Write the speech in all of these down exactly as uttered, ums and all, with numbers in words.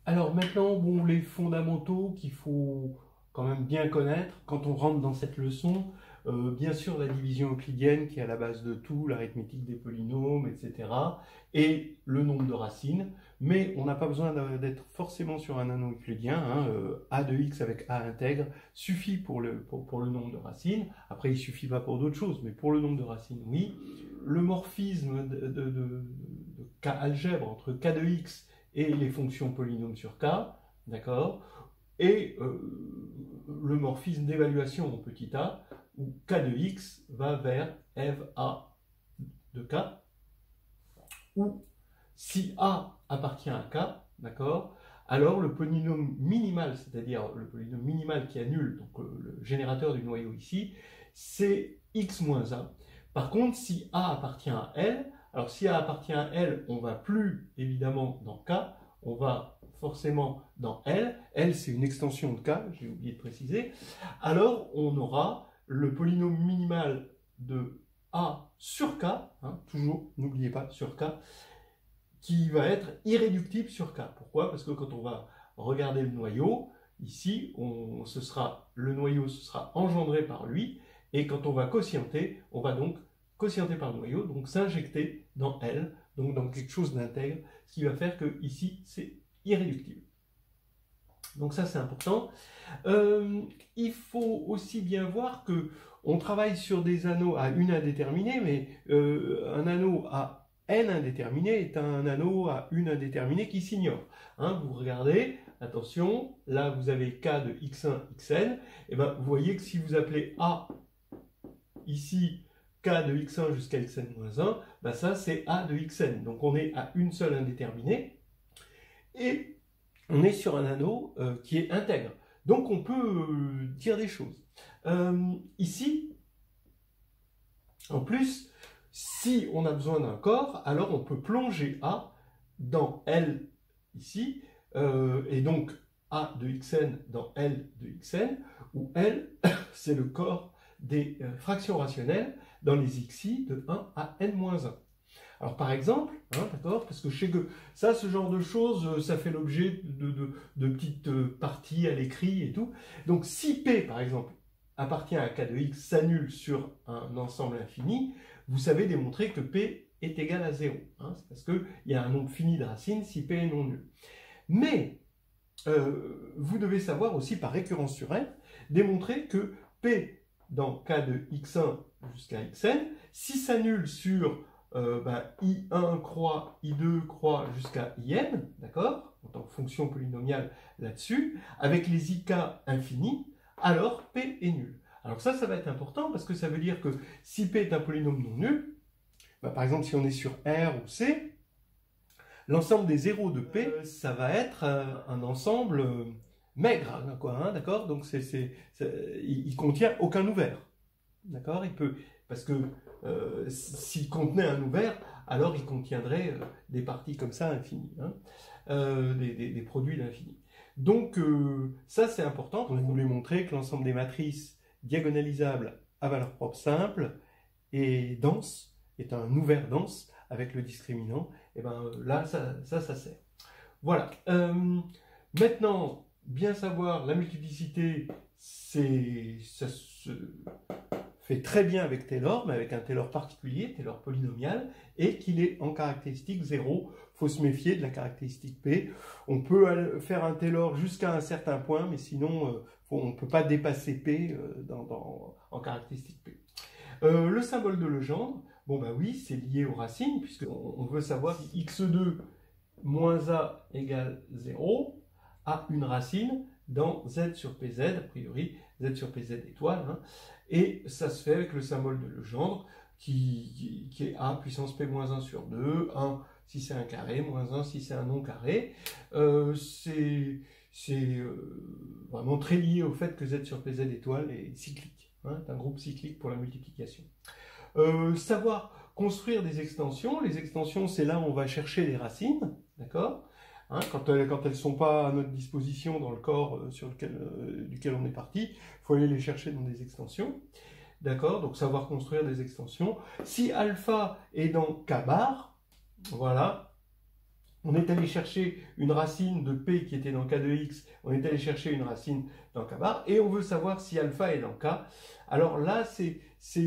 Alors maintenant, bon, les fondamentaux qu'il faut quand même bien connaître quand on rentre dans cette leçon, euh, bien sûr la division euclidienne qui est à la base de tout, l'arithmétique des polynômes, et cetera, et le nombre de racines, mais on n'a pas besoin d'être forcément sur un anneau euclidien, hein, euh, a de x avec a intègre suffit pour le, pour, pour le nombre de racines, après il ne suffit pas pour d'autres choses, mais pour le nombre de racines, oui. Le morphisme de, de, de, de K algèbre entre K de x et les fonctions polynômes sur K, d'accord, et euh, le morphisme d'évaluation en petit a, où K de x va vers F A de K, ou si A appartient à K, d'accord, alors le polynôme minimal, c'est-à-dire le polynôme minimal qui annule, donc euh, le générateur du noyau ici, c'est x moins a. Par contre, si A appartient à L, alors si A appartient à L, on ne va plus évidemment dans K, on va forcément dans L. L, c'est une extension de K, j'ai oublié de préciser. Alors, on aura le polynôme minimal de A sur K, hein, toujours, n'oubliez pas, sur K, qui va être irréductible sur K. Pourquoi? Parce que quand on va regarder le noyau, ici, on, ce sera, le noyau ce sera engendré par lui, et quand on va quotienter, on va donc quotienter par le noyau, donc s'injecter dans L, donc dans quelque chose d'intègre, ce qui va faire que ici, c'est irréductible. Donc ça, c'est important. Euh, il faut aussi bien voir que on travaille sur des anneaux à une indéterminée, mais euh, un anneau à n indéterminé est un anneau à une indéterminée qui s'ignore. Hein, vous regardez, attention, là vous avez K de x un, xn, et ben vous voyez que si vous appelez A ici K de x un jusqu'à xn moins un, ben ça c'est A de xn. Donc on est à une seule indéterminée, et on est sur un anneau euh, qui est intègre. Donc on peut euh, dire des choses. Euh, ici, en plus, si on a besoin d'un corps, alors on peut plonger A dans L ici, euh, et donc A de xn dans L de xn, où L, c'est le corps des euh, fractions rationnelles dans les xi de un à n moins un. Alors par exemple, hein, d'accord, parce que je sais que ça, ce genre de choses, ça fait l'objet de, de, de petites parties à l'écrit et tout. Donc si P, par exemple, appartient à K de x, s'annule sur un ensemble infini, vous savez démontrer que P est égal à zéro. Hein, c'est parce qu'il y a un nombre fini de racines si P est non nul. Mais euh, vous devez savoir aussi, par récurrence sur N, démontrer que P dans K de x un jusqu'à xn, si s'annule sur Euh, ben, i un croix, i deux croix jusqu'à in, d'accord, en tant que fonction polynomiale là-dessus, avec les ik infinis, alors P est nul. Alors ça, ça va être important parce que ça veut dire que si P est un polynôme non nul, ben, par exemple si on est sur R ou C, l'ensemble des zéros de P, euh, ça va être un, un ensemble euh, maigre, quoi, hein, d'accord, donc c'est, c'est, c'est, il, il contient aucun ouvert, d'accord, il peut, parce que Euh, s'il contenait un ouvert, alors il contiendrait euh, des parties comme ça infinies, hein, euh, des, des, des produits d'infini. Donc euh, ça c'est important, on voulait montrer que l'ensemble des matrices diagonalisables à valeur propre simple et dense est un ouvert dense avec le discriminant, et ben là ça ça, ça sert. Voilà. Euh, maintenant, bien savoir la multiplicité, c'est ça se fait très bien avec Taylor, mais avec un Taylor particulier, Taylor polynomial, et qu'il est en caractéristique zéro. Il faut se méfier de la caractéristique P. On peut faire un Taylor jusqu'à un certain point, mais sinon, euh, faut, on ne peut pas dépasser P euh, dans, dans, en caractéristique P. Euh, le symbole de Legendre, bon bah oui, c'est lié aux racines, puisqu'on on veut savoir si x deux moins a égale zéro a une racine dans z sur pz, a priori z sur pz étoile, hein, et ça se fait avec le symbole de Legendre qui, qui, qui est a puissance p moins un sur deux, un si c'est un carré, moins un si c'est un non carré. Euh, c'est euh, vraiment très lié au fait que z sur pz étoile est cyclique, hein, est un groupe cyclique pour la multiplication. Euh, savoir construire des extensions, les extensions c'est là où on va chercher les racines, d'accord? Hein, quand elles ne sont pas à notre disposition dans le corps sur lequel, euh, duquel on est parti, il faut aller les chercher dans des extensions. D'accord, donc savoir construire des extensions. Si alpha est dans K bar, voilà, on est allé chercher une racine de P qui était dans K de X, on est allé chercher une racine dans K bar, et on veut savoir si alpha est dans K. Alors là, c'est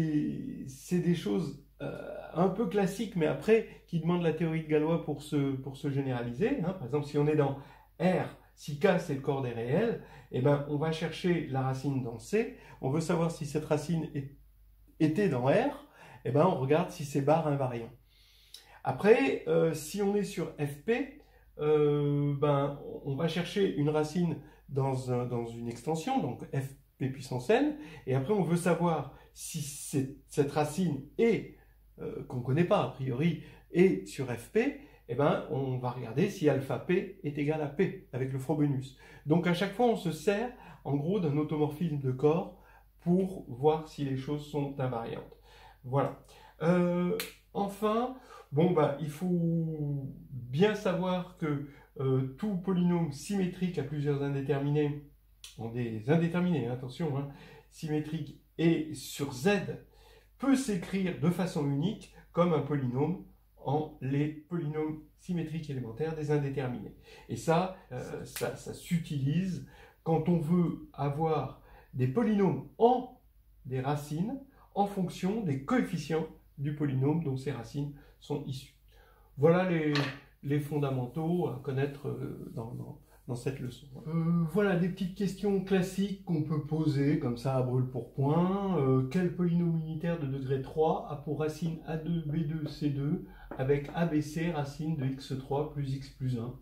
des choses euh, un peu classiques, mais après, qui demandent la théorie de Galois pour se, pour se généraliser. Hein. Par exemple, si on est dans R, si K c'est le corps des réels, eh ben, on va chercher la racine dans C, on veut savoir si cette racine est, était dans R, eh ben, on regarde si c'est bar invariant. Après, euh, si on est sur F P, euh, ben, on va chercher une racine dans, un, dans une extension, donc F P puissance n, et après on veut savoir si cette racine est, euh, qu'on ne connaît pas a priori, est sur F P, eh ben, on va regarder si alpha P est égal à P, avec le Frobenius. Donc à chaque fois, on se sert en gros d'un automorphisme de corps pour voir si les choses sont invariantes. Voilà. Euh, enfin, bon, bah, il faut bien savoir que euh, tout polynôme symétrique à plusieurs indéterminés, ont des indéterminés, attention, hein, symétriques et sur Z, peut s'écrire de façon unique comme un polynôme en les polynômes symétriques élémentaires des indéterminés. Et ça, euh, ça, ça s'utilise quand on veut avoir des polynômes en des racines en fonction des coefficients du polynôme dont ces racines sont issues. Voilà les, les fondamentaux à connaître dans, dans, dans cette leçon. Euh, voilà des petites questions classiques qu'on peut poser comme ça à brûle pour point. Euh, quel polynôme unitaire de degré trois a pour racine A deux, B deux, C deux avec A B C racine de x trois plus x plus un?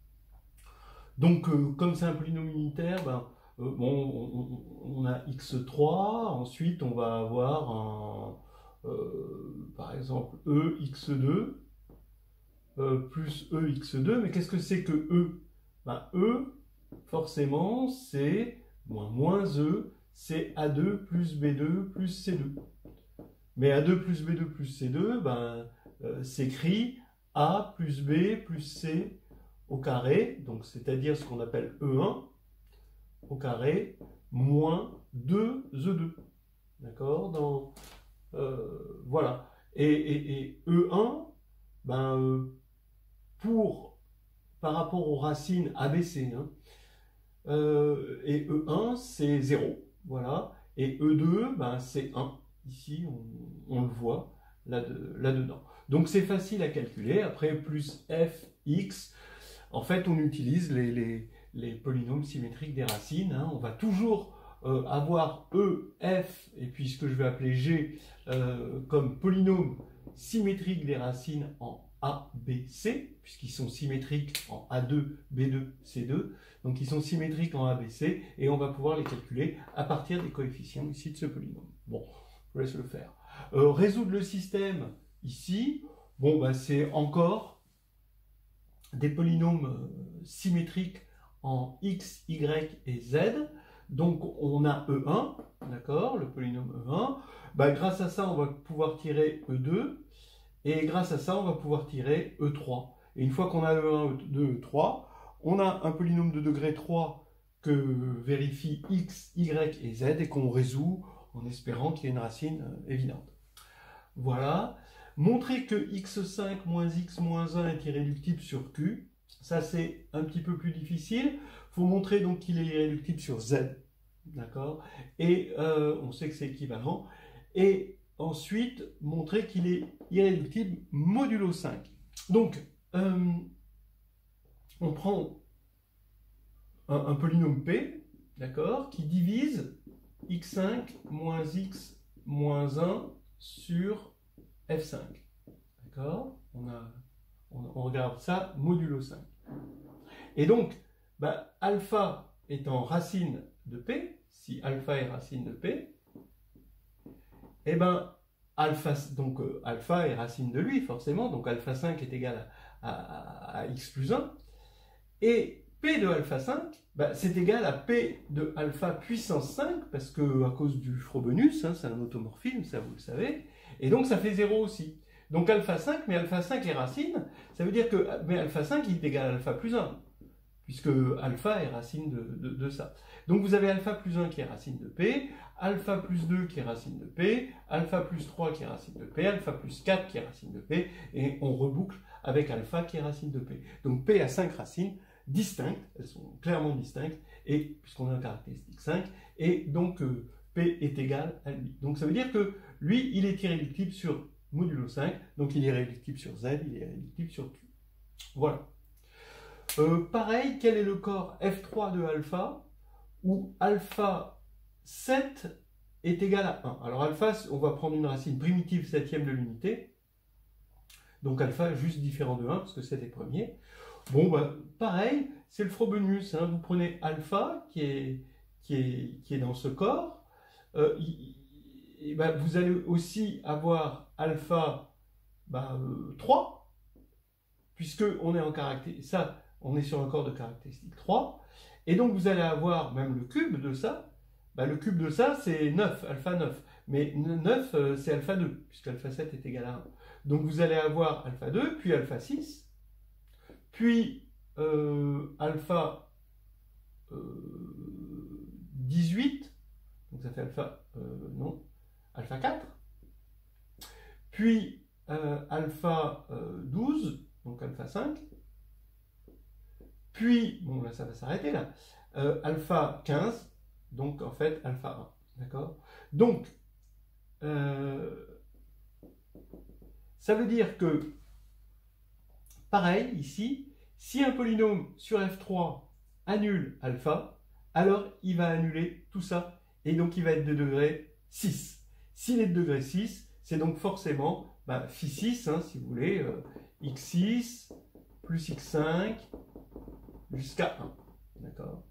Donc euh, comme c'est un polynôme unitaire, ben, euh, bon, on, on a x trois, ensuite on va avoir un, euh, par exemple E x deux euh, plus E x deux, mais qu'est-ce que c'est que E? Ben, E, forcément, c'est moins moins E, c'est A deux plus B deux plus C deux. Mais A deux plus B deux plus C deux, ben, euh, s'écrit A plus B plus C au carré, donc c'est-à-dire ce qu'on appelle E un au carré, moins deux E deux. D'accord? Dans, euh, voilà. Et, et, et E un, ben, euh, pour, par rapport aux racines A B C, hein, euh, et E un, c'est zéro. Voilà. Et E deux, ben, c'est un. Ici, on, on le voit là-dedans. Là Donc, c'est facile à calculer. Après, plus F, X, en fait, on utilise les, les, les polynômes symétriques des racines. Hein. On va toujours euh, avoir E, F, et puis ce que je vais appeler G, euh, comme polynôme symétrique des racines en A, B, C, puisqu'ils sont symétriques en A deux, B deux, C deux. Donc, ils sont symétriques en A B C, et on va pouvoir les calculer à partir des coefficients ici de ce polynôme. Bon, je vous laisse le faire. Euh, résoudre le système ici, bon, bah, c'est encore des polynômes symétriques en x, y et z. Donc on a E un, d'accord, le polynôme E un. Bah, grâce à ça, on va pouvoir tirer E deux. Et grâce à ça, on va pouvoir tirer E trois. Et une fois qu'on a E un, E deux, E trois, on a un polynôme de degré trois que vérifie x, y et z et qu'on résout en espérant qu'il y ait une racine évidente. Voilà. Montrer que x cinq moins x moins un est irréductible sur Q, ça c'est un petit peu plus difficile. Il faut montrer donc qu'il est irréductible sur Z, d'accord? Et euh, on sait que c'est équivalent. Et ensuite, montrer qu'il est irréductible modulo cinq. Donc, euh, on prend un, un polynôme P, d'accord, qui divise x cinq moins x moins un sur F cinq. D'accord? on, on, on regarde ça modulo cinq. Et donc, bah, alpha étant racine de P, si alpha est racine de P, et ben alpha, donc, euh, alpha est racine de lui, forcément, donc alpha cinq est égal à, à, à x plus un. Et P de alpha cinq, bah, c'est égal à P de alpha puissance cinq, parce que à cause du Frobenius, hein, c'est un automorphisme, ça vous le savez. Et donc ça fait zéro aussi. Donc alpha cinq, mais alpha cinq est racine, ça veut dire que mais alpha cinq il est égal à alpha plus un. puisque alpha est racine de, de, de ça. Donc vous avez alpha plus un qui est racine de P, alpha plus deux qui est racine de P, alpha plus trois qui est racine de P, alpha plus quatre qui est racine de P, et on reboucle avec alpha qui est racine de P. Donc P a cinq racines distinctes, elles sont clairement distinctes, et puisqu'on a un caractéristique cinq, et donc euh, P est égal à lui. Donc ça veut dire que lui, il est irréductible sur modulo cinq, donc il est irréductible sur Z, il est irréductible sur Q. Voilà. Euh, pareil, quel est le corps F trois de alpha, où alpha sept est égal à un. Alors alpha, on va prendre une racine primitive septième de l'unité, donc alpha est juste différent de un, parce que sept est premier. Bon, bah, pareil, c'est le Frobenius, hein. Vous prenez alpha, qui est, qui est, qui est dans ce corps, euh, il, et bah, vous allez aussi avoir alpha bah, euh, trois, puisque on est en caractéristique, ça, on est sur un corps de caractéristique trois, et donc vous allez avoir même le cube de ça, bah, le cube de ça c'est neuf, alpha neuf, mais neuf euh, c'est alpha deux, puisque alpha sept est égal à un. Donc vous allez avoir alpha deux, puis alpha six, puis euh, alpha euh, dix-huit, donc ça fait alpha, euh, non, alpha quatre, puis euh, alpha euh, douze, donc alpha cinq, puis, bon là ça va s'arrêter là, euh, alpha quinze, donc en fait alpha un, d'accord? Donc, euh, ça veut dire que, pareil ici, si un polynôme sur F trois annule alpha, alors il va annuler tout ça, et donc il va être de degré six. S'il est de degré six, c'est donc forcément bah, phi six, hein, si vous voulez, euh, x six plus x cinq jusqu'à un. D'accord?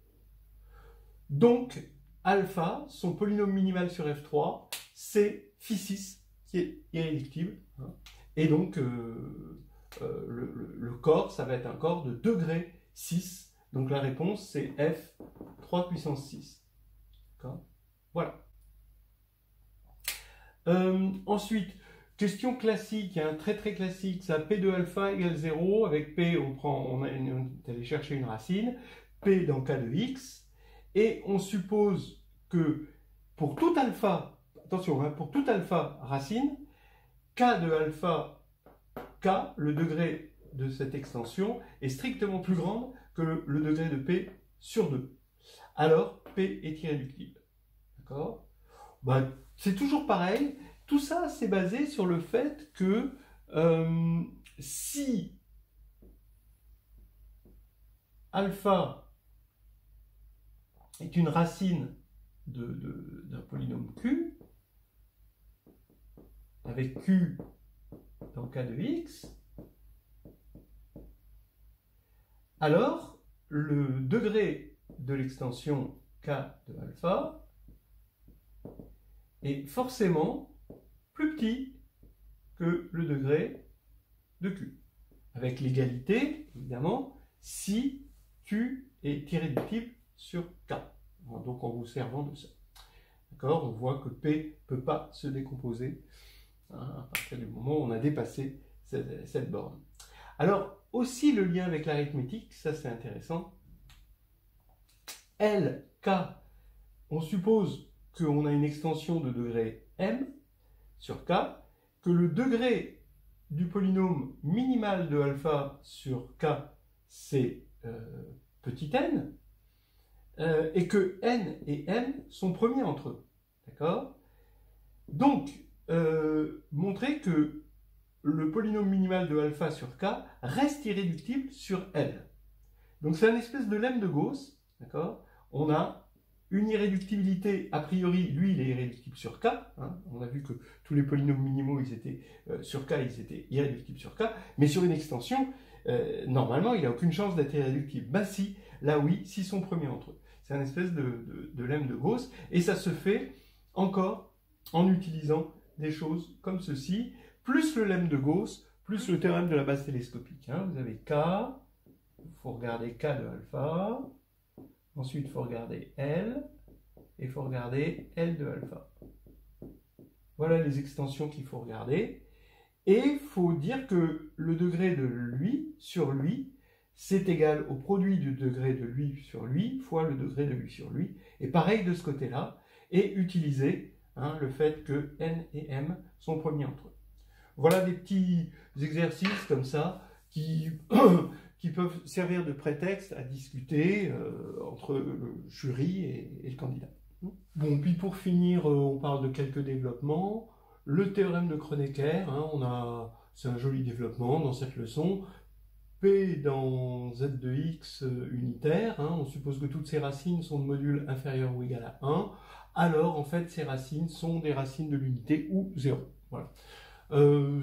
Donc, alpha, son polynôme minimal sur F trois, c'est phi six, qui est irréductible. Hein, et donc, euh, euh, le, le, le corps, ça va être un corps de degré six. Donc la réponse, c'est F trois puissance six. D'accord? Voilà. Euh, ensuite, question classique, hein, très très classique, ça P de alpha égale zéro, avec P on prend, on, a une, on est allé chercher une racine, P dans K de X, et on suppose que pour tout alpha, attention, hein, pour tout alpha racine, K de alpha K, le degré de cette extension, est strictement plus grande que le, le degré de P sur deux. Alors, P est irréductible. D'accord? Ben, c'est toujours pareil. Tout ça, c'est basé sur le fait que euh, si alpha est une racine de, de, d'un polynôme Q, avec Q dans K de X, alors le degré de l'extension K de alpha est forcément plus petit que le degré de Q. Avec l'égalité, évidemment, si Q est irréductible sur K. Donc en vous servant de ça. D'accord? On voit que P ne peut pas se décomposer hein, à partir du moment où on a dépassé cette, cette borne. Alors, aussi le lien avec l'arithmétique, ça c'est intéressant. L, K, on suppose qu'on a une extension de degré M sur K, que le degré du polynôme minimal de alpha sur K, c'est euh, petit n, euh, et que n et m sont premiers entre eux. D'accord? Donc, euh, montrer que le polynôme minimal de alpha sur K reste irréductible sur L. Donc c'est un espèce de lemme de Gauss, d'accord? On a une irréductibilité, a priori, lui il est irréductible sur K, hein. On a vu que tous les polynômes minimaux ils étaient euh, sur K, ils étaient irréductibles sur K, mais sur une extension, euh, normalement il n'a aucune chance d'être irréductible. Bah si, là oui, s'ils sont premiers entre eux. C'est un espèce de, de, de lemme de Gauss, et ça se fait encore en utilisant des choses comme ceci, plus le lemme de Gauss, plus le théorème de la base télescopique. Hein. Vous avez K, il faut regarder K de alpha, ensuite il faut regarder L, et il faut regarder L de alpha. Voilà les extensions qu'il faut regarder. Et il faut dire que le degré de lui, sur lui, c'est égal au produit du degré de lui sur lui fois le degré de lui sur lui. Et pareil de ce côté-là, et utiliser hein, le fait que n et m sont premiers entre eux. Voilà des petits exercices comme ça qui, qui peuvent servir de prétexte à discuter euh, entre le jury et, et le candidat. Bon, puis pour finir, euh, on parle de quelques développements. Le théorème de Kronecker, hein, on a, c'est un joli développement dans cette leçon. P dans z de x unitaire, hein, on suppose que toutes ces racines sont de module inférieur ou égal à un, alors en fait ces racines sont des racines de l'unité ou zéro. Voilà. Euh,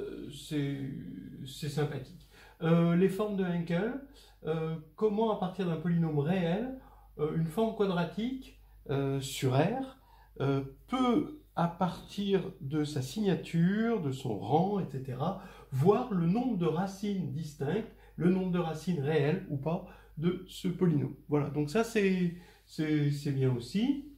c'est sympathique. Euh, les formes de Hankel, euh, comment à partir d'un polynôme réel, euh, une forme quadratique euh, sur R euh, peut, à partir de sa signature, de son rang, et cetera, voir le nombre de racines distinctes, le nombre de racines réelles ou pas de ce polynôme. Voilà, donc ça c'est bien aussi.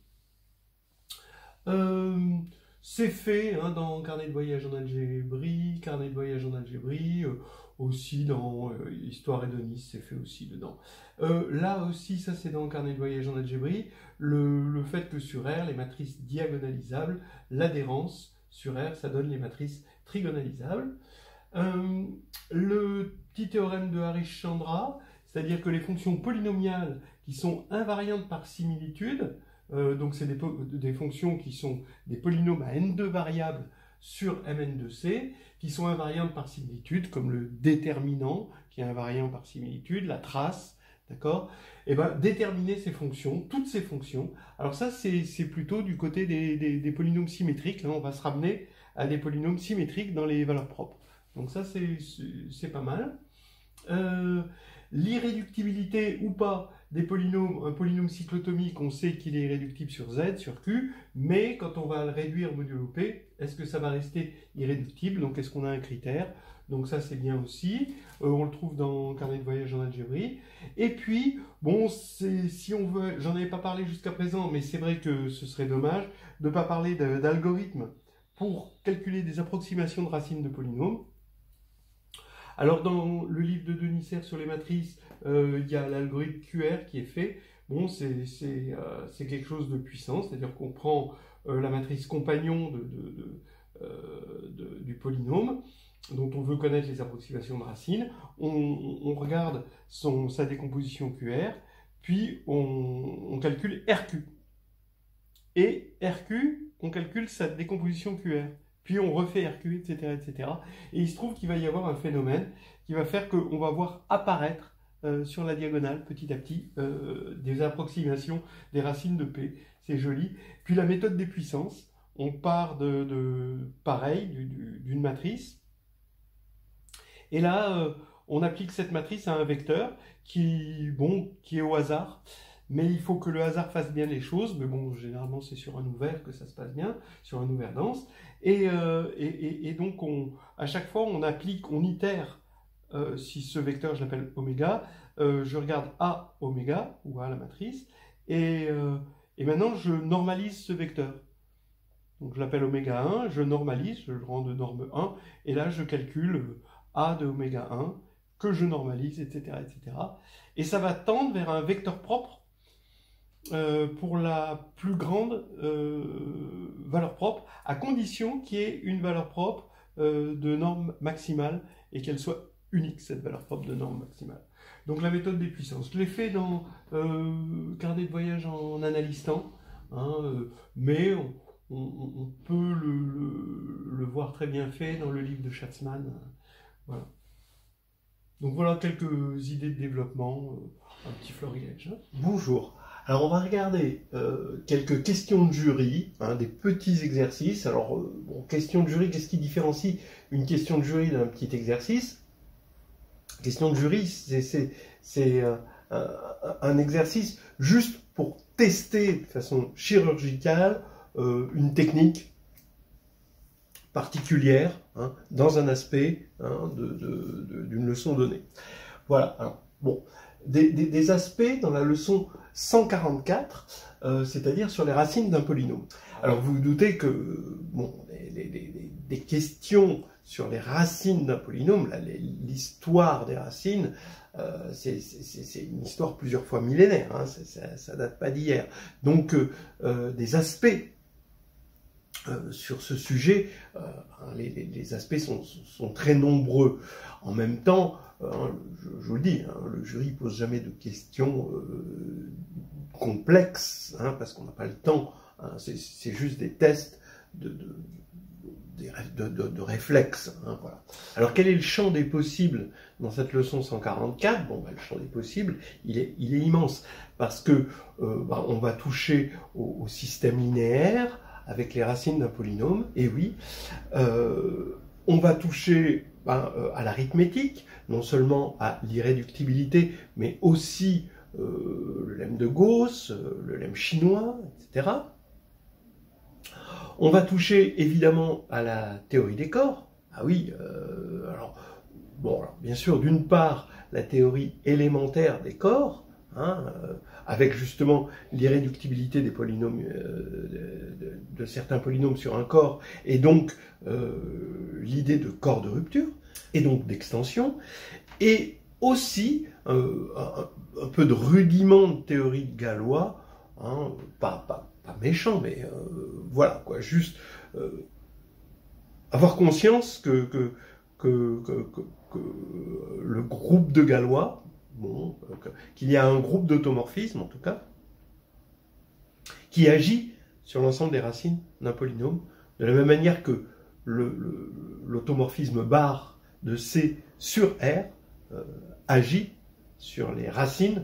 Euh, c'est fait hein, dans Carnet de voyage en algébrie, Carnet de voyage en algébrie, euh, aussi dans euh, Histoire et de Nice, c'est fait aussi dedans. Euh, là aussi, ça c'est dans Carnet de voyage en algébrie, le, le fait que sur R, les matrices diagonalisables, l'adhérence sur R, ça donne les matrices trigonalisables. Euh, le petit théorème de Harish-Chandra, c'est-à-dire que les fonctions polynomiales qui sont invariantes par similitude, euh, donc c'est des, des fonctions qui sont des polynômes à n deux variables sur M N deux C, qui sont invariantes par similitude, comme le déterminant, qui est invariant par similitude, la trace, d'accord? Et bien, déterminer ces fonctions, toutes ces fonctions, alors ça c'est plutôt du côté des, des, des polynômes symétriques, là on va se ramener à des polynômes symétriques dans les valeurs propres. Donc ça, c'est pas mal. Euh, L'irréductibilité ou pas des polynômes, un polynôme cyclotomique, on sait qu'il est irréductible sur Z, sur Q, mais quand on va le réduire modulo P, est-ce que ça va rester irréductible? Donc est-ce qu'on a un critère? Donc ça, c'est bien aussi. Euh, on le trouve dans Carnet de voyage en algébrie. Et puis, bon, si on veut, j'en avais pas parlé jusqu'à présent, mais c'est vrai que ce serait dommage de ne pas parler d'algorithme pour calculer des approximations de racines de polynômes. Alors dans le livre de Denisser sur les matrices, euh, il y a l'algorithme Q R qui est fait. Bon, c'est euh, quelque chose de puissant, c'est-à-dire qu'on prend euh, la matrice compagnon de, de, de, euh, de, du polynôme, dont on veut connaître les approximations de racines, on, on regarde son, sa décomposition Q R, puis on, on calcule R Q. Et R Q, on calcule sa décomposition Q R. Puis on refait R Q, et cetera, et cetera. Et il se trouve qu'il va y avoir un phénomène qui va faire qu'on va voir apparaître euh, sur la diagonale, petit à petit, euh, des approximations des racines de P. C'est joli. Puis la méthode des puissances, on part de, de pareil, d'une matrice. Et là, euh, on applique cette matrice à un vecteur qui, bon, qui est au hasard. Mais il faut que le hasard fasse bien les choses. Mais bon, généralement, c'est sur un ouvert que ça se passe bien, sur un ouvert dense. Et, euh, et, et, et donc, on, à chaque fois, on applique, on itère, euh, si ce vecteur, je l'appelle oméga, euh, je regarde A oméga, ou A la matrice, et, euh, et maintenant, je normalise ce vecteur. Donc, je l'appelle oméga un, je normalise, je le rends de norme un, et là, je calcule A de oméga un, que je normalise, et cetera, et cetera. Et ça va tendre vers un vecteur propre, Euh, pour la plus grande euh, valeur propre, à condition qu'il y ait une valeur propre euh, de norme maximale et qu'elle soit unique, cette valeur propre de norme maximale. Donc la méthode des puissances. Je l'ai fait dans euh, Carnet de voyage en analysant, hein, euh, mais on, on, on peut le, le, le voir très bien fait dans le livre de Schatzmann. Euh, voilà. Donc voilà quelques idées de développement, euh, un petit florilège. Hein. Bonjour. Alors on va regarder euh, quelques questions de jury, hein, des petits exercices. Alors, euh, bon, question de jury, qu'est-ce qui différencie une question de jury d'un petit exercice? Question de jury, c'est euh, un, un exercice juste pour tester de façon chirurgicale euh, une technique particulière hein, dans un aspect hein, de, de, de, d'une leçon donnée. Voilà, alors, bon, des, des, des aspects dans la leçon cent quarante-quatre, euh, c'est-à-dire sur les racines d'un polynôme. Alors vous vous doutez que bon, les, les, les, les questions sur les racines d'un polynôme, l'histoire des racines, euh, c'est une histoire plusieurs fois millénaire, hein, ça, ça date pas d'hier. Donc euh, euh, des aspects euh, sur ce sujet, euh, les, les, les aspects sont, sont très nombreux. En même temps, euh, je, je vous le dis, hein, le jury pose jamais de questions euh, complexes, hein, parce qu'on n'a pas le temps, hein, c'est juste des tests de, de De, de, de réflexes. Hein, voilà. Alors quel est le champ des possibles dans cette leçon cent quarante-quatre? Bon, bah, le champ des possibles, il est, il est immense, parce que euh, bah, on va toucher au, au système linéaire avec les racines d'un polynôme, et oui, euh, on va toucher bah, euh, à l'arithmétique, non seulement à l'irréductibilité, mais aussi euh, le lemme de Gauss, euh, le lemme chinois, et cetera. On va toucher évidemment à la théorie des corps. Ah oui, euh, alors, bon, alors, bien sûr, d'une part, la théorie élémentaire des corps, hein, euh, avec justement l'irréductibilité des polynômes, euh, de, de, de certains polynômes sur un corps, et donc euh, l'idée de corps de rupture, et donc d'extension, et aussi euh, un, un peu de rudiment de théorie de Galois, hein, pas, pas pas méchant, mais euh, voilà, quoi, juste euh, avoir conscience que, que, que, que, que, que le groupe de Galois, bon, qu'il y a un groupe d'automorphisme, en tout cas, qui agit sur l'ensemble des racines d'un polynôme, de la même manière que l'automorphisme bar de C sur R euh, agit sur les racines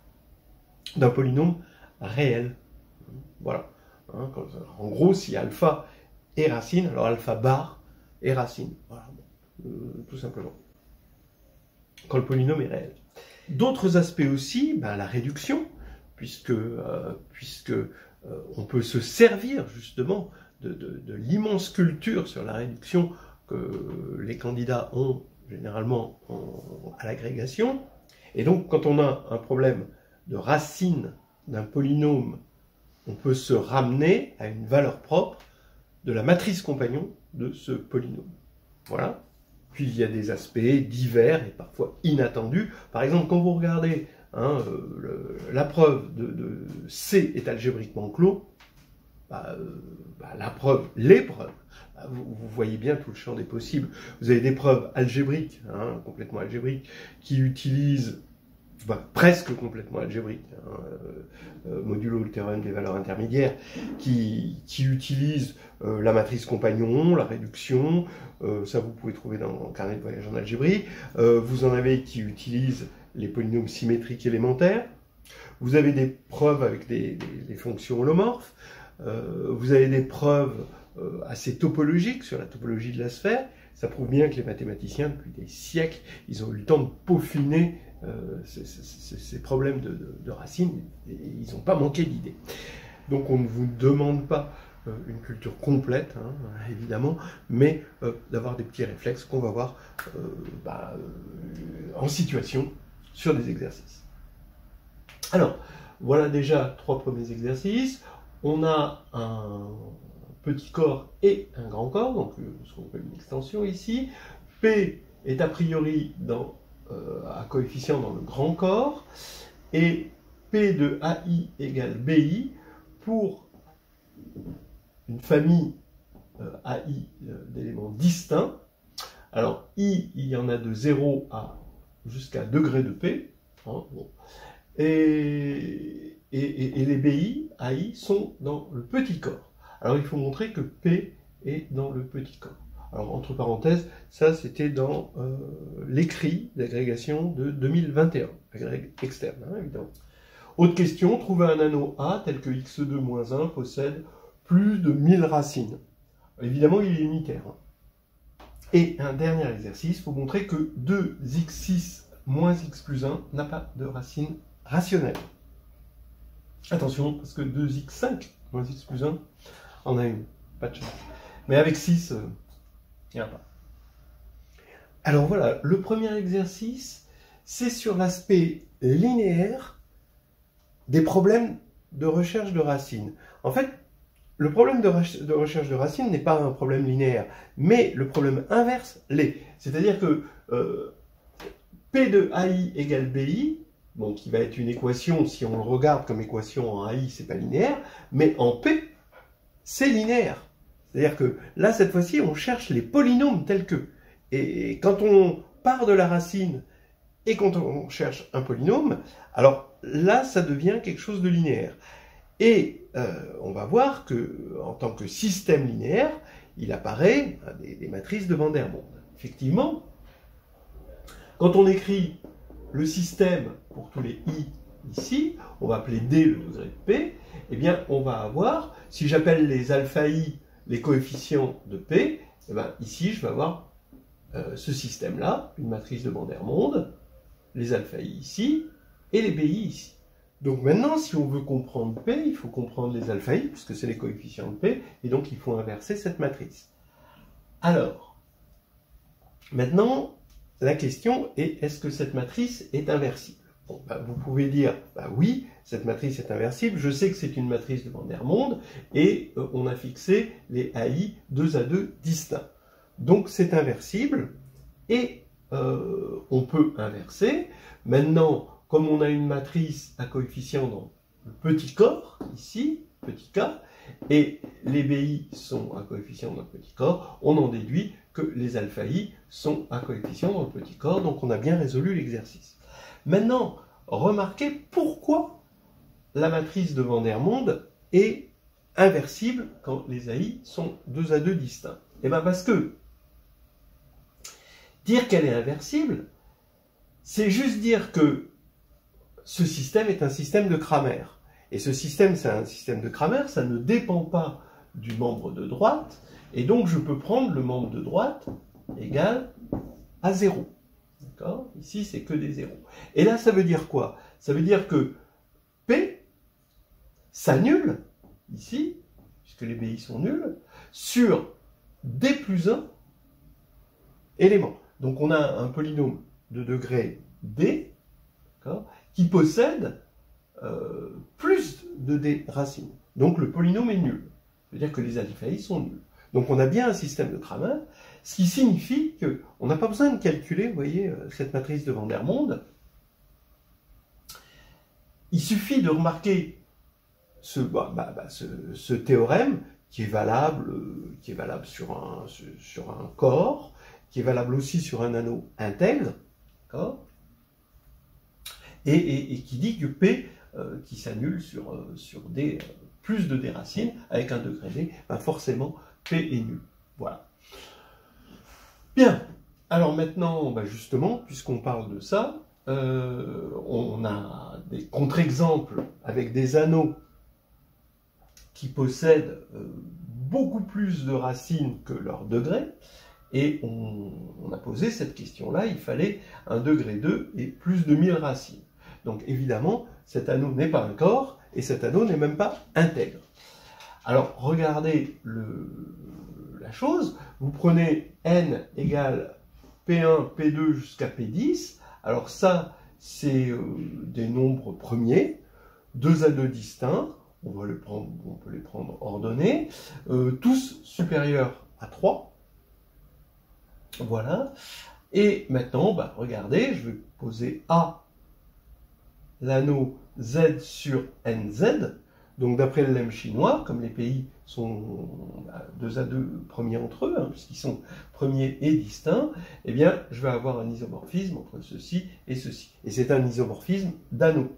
d'un polynôme réel. Voilà. Hein, en gros, si alpha est racine, alors alpha bar est racine. Voilà. Euh, tout simplement. Quand le polynôme est réel. D'autres aspects aussi, ben, la réduction, puisque, euh, puisque euh, on peut se servir justement de, de, de l'immense culture sur la réduction que les candidats ont généralement en, à l'agrégation. Et donc, quand on a un problème de racine d'un polynôme, on peut se ramener à une valeur propre de la matrice compagnon de ce polynôme. Voilà. Puis il y a des aspects divers et parfois inattendus. Par exemple, quand vous regardez hein, le, la preuve de, de C est algébriquement clos, bah, euh, bah, la preuve, les preuves, bah, vous, vous voyez bien tout le champ des possibles. Vous avez des preuves algébriques, hein, complètement algébriques, qui utilisent Bah, presque complètement algébrique, hein, euh, modulo le théorème des valeurs intermédiaires, qui, qui utilise euh, la matrice compagnon, la réduction, euh, ça vous pouvez trouver dans le carnet de voyage en algébrie. Euh, vous en avez qui utilisent les polynômes symétriques élémentaires. Vous avez des preuves avec des, des, des fonctions holomorphes. Euh, vous avez des preuves euh, assez topologiques sur la topologie de la sphère. Ça prouve bien que les mathématiciens, depuis des siècles, ils ont eu le temps de peaufiner Euh, ces, ces, ces problèmes de, de, de racines, et ils n'ont pas manqué d'idées. Donc on ne vous demande pas euh, une culture complète, hein, évidemment, mais euh, d'avoir des petits réflexes qu'on va voir euh, bah, euh, en situation sur des exercices. Alors, voilà déjà trois premiers exercices. On a un petit corps et un grand corps, donc ce qu'on appelle une extension ici. P est a priori dans Euh, à coefficient dans le grand corps, et P de A I égale B I pour une famille euh, A I euh, d'éléments distincts. Alors I, il y en a de zéro à jusqu'à degré de P, hein, bon. et, et, et, et les B I, A I, sont dans le petit corps. Alors il faut montrer que P est dans le petit corps. Alors, entre parenthèses, ça c'était dans euh, l'écrit d'agrégation de deux mille vingt et un, agrég externe, hein, évidemment. Autre question, trouver un anneau A tel que x deux moins un possède plus de mille racines. Évidemment, il est unitaire. Hein. Et un dernier exercice, il faut montrer que deux x six moins x plus un n'a pas de racine rationnelle. Attention, parce que deux x cinq moins x plus un en a une, pas de chance. Mais avec six... Euh, Il n'y en a pas. Alors voilà, le premier exercice, c'est sur l'aspect linéaire des problèmes de recherche de racines. En fait, le problème de, re de recherche de racines n'est pas un problème linéaire, mais le problème inverse l'est. C'est-à-dire que euh, P de A I égale B I, bon, qui va être une équation, si on le regarde comme équation en A I, c'est pas linéaire, mais en P, c'est linéaire. C'est-à-dire que là, cette fois-ci, on cherche les polynômes tels que. Et quand on part de la racine et quand on cherche un polynôme, alors là, ça devient quelque chose de linéaire. Et euh, on va voir que, en tant que système linéaire, il apparaît des, des matrices de Van der Monde. Effectivement, quand on écrit le système pour tous les i ici, on va appeler D le degré de P, eh bien, on va avoir, si j'appelle les alpha i les coefficients de P, eh bien, ici, je vais avoir euh, ce système-là, une matrice de Van der Monde, les alpha i ici, et les B I ici. Donc maintenant, si on veut comprendre P, il faut comprendre les alpha i, puisque c'est les coefficients de P, et donc il faut inverser cette matrice. Alors, maintenant, la question est, est-ce que cette matrice est inversible? Bon, ben, vous pouvez dire, ben oui, cette matrice est inversible, je sais que c'est une matrice de Van der Monde, et euh, on a fixé les A I deux à deux distincts. Donc c'est inversible, et euh, on peut inverser. Maintenant, comme on a une matrice à coefficient dans le petit corps, ici, petit k, et les B I sont à coefficient dans le petit corps, on en déduit que les alpha i sont à coefficient dans le petit corps, donc on a bien résolu l'exercice. Maintenant, remarquez pourquoi la matrice de Van der Monde est inversible quand les A I sont deux à deux distincts. Eh bien parce que dire qu'elle est inversible, c'est juste dire que ce système est un système de Cramer. Et ce système, c'est un système de Cramer, ça ne dépend pas du membre de droite, et donc je peux prendre le membre de droite égal à zéro. D'accord? Ici, c'est que des zéros. Et là, ça veut dire quoi? Ça veut dire que P s'annule, ici, puisque les B I sont nuls, sur D plus un éléments. Donc on a un polynôme de degré D, qui possède euh, plus de D racines. Donc le polynôme est nul. Ça veut dire que les alpha i sont nuls. Donc on a bien un système de Cramer, ce qui signifie qu'on n'a pas besoin de calculer, vous voyez, cette matrice de Van der Monde. Il suffit de remarquer ce, bah, bah, bah, ce, ce théorème qui est valable, qui est valable sur un, sur un corps, qui est valable aussi sur un anneau intègre, d'accord, et, et, et qui dit que P, euh, qui s'annule sur, euh, sur des, euh, plus de D racines, avec un degré D, ben forcément, P est nul. Voilà. Bien. Alors maintenant, ben justement, puisqu'on parle de ça, euh, on a des contre-exemples avec des anneaux qui possèdent euh, beaucoup plus de racines que leur degré, et on, on a posé cette question-là, il fallait un degré deux et plus de mille racines. Donc évidemment, cet anneau n'est pas un corps, et cet anneau n'est même pas intègre. Alors, regardez le, la chose, vous prenez n égale P un, P deux jusqu'à P dix, alors ça, c'est euh, des nombres premiers, deux à deux distincts, on, va les prendre, on peut les prendre ordonnés, euh, tous supérieurs à trois, voilà, et maintenant, bah, regardez, je vais poser A, l'anneau Z sur N Z, donc d'après le lemme chinois, comme les pays sont deux à deux premiers entre eux, hein, puisqu'ils sont premiers et distincts, eh bien je vais avoir un isomorphisme entre ceci et ceci. Et c'est un isomorphisme d'anneaux.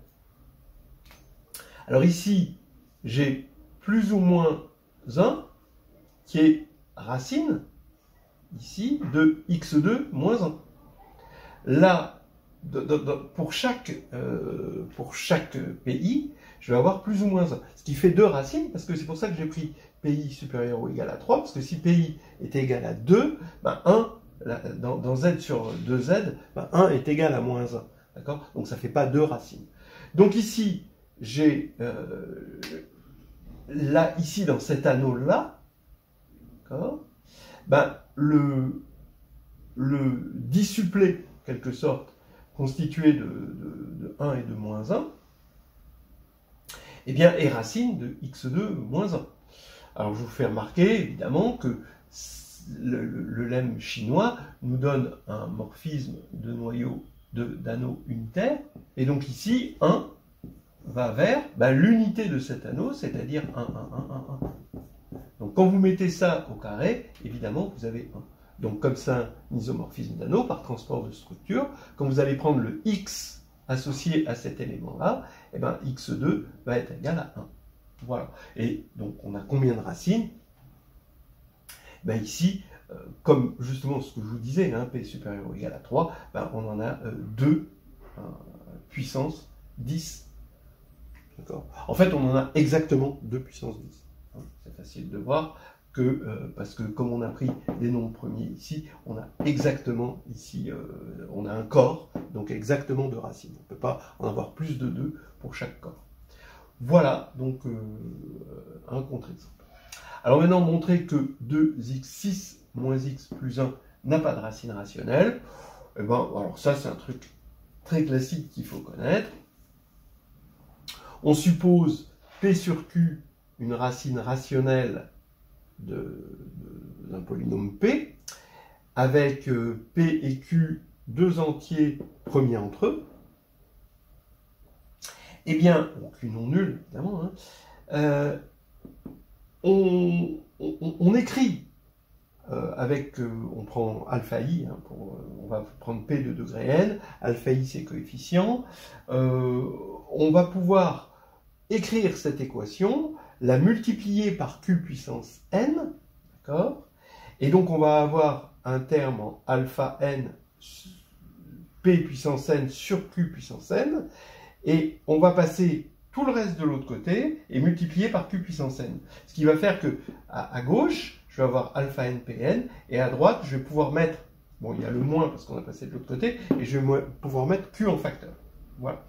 Alors ici, j'ai plus ou moins un qui est racine, ici, de x deux moins un. Là, de, de, de, pour, chaque, euh, pour chaque P I, je vais avoir plus ou moins un. Ce qui fait deux racines, parce que c'est pour ça que j'ai pris P I supérieur ou égal à trois, parce que si P I est égal à deux, ben un, dans, dans Z sur deux Z, ben un est égal à moins un. D'accord? Donc ça ne fait pas deux racines. Donc ici, j'ai euh, là, ici, dans cet anneau-là, d'accord, ben, le, le dissuplet, en quelque sorte, constitué de, de, de un et de moins un, eh bien, est racine de x deux moins un. Alors je vous fais remarquer évidemment que le, le, le lemme chinois nous donne un morphisme de noyau d'anneau unitaire, et donc ici un va vers ben, l'unité de cet anneau, c'est-à-dire un, un, un, un, un. Donc quand vous mettez ça au carré, évidemment vous avez un. Donc comme c'est un isomorphisme d'anneau par transport de structure, quand vous allez prendre le x associé à cet élément-là, eh ben, x deux va être égal à un. Voilà. Et donc on a combien de racines? Ben, ici, euh, comme justement ce que je vous disais, hein, p supérieur ou égal à trois, ben, on en a euh, deux euh, puissance dix. D'accord. En fait, on en a exactement deux puissance dix. Hein, c'est facile de voir que, euh, parce que comme on a pris des nombres premiers ici, on a exactement ici, euh, on a un corps, donc exactement deux racines. On ne peut pas en avoir plus de deux pour chaque corps. Voilà, donc euh, un contre-exemple. Alors maintenant, montrer que deux x six moins x plus un n'a pas de racine rationnelle, eh ben, alors ça c'est un truc très classique qu'il faut connaître. On suppose P sur Q une racine rationnelle d'un polynôme P, avec euh, P et Q deux entiers premiers entre eux. Eh bien, donc Q non nul, évidemment, hein, euh, on, on, on écrit euh, avec, euh, on prend alpha i, hein, pour, euh, on va prendre P de degré n, alpha i c'est coefficient, euh, on va pouvoir écrire cette équation, la multiplier par Q puissance n, d'accord? Et donc on va avoir un terme en alpha n, P puissance n sur Q puissance n, et on va passer tout le reste de l'autre côté et multiplier par Q puissance n. Ce qui va faire que à, à gauche, je vais avoir alpha n Pn, et à droite, je vais pouvoir mettre, bon, il y a le moins parce qu'on a passé de l'autre côté, et je vais pouvoir mettre Q en facteur. Voilà.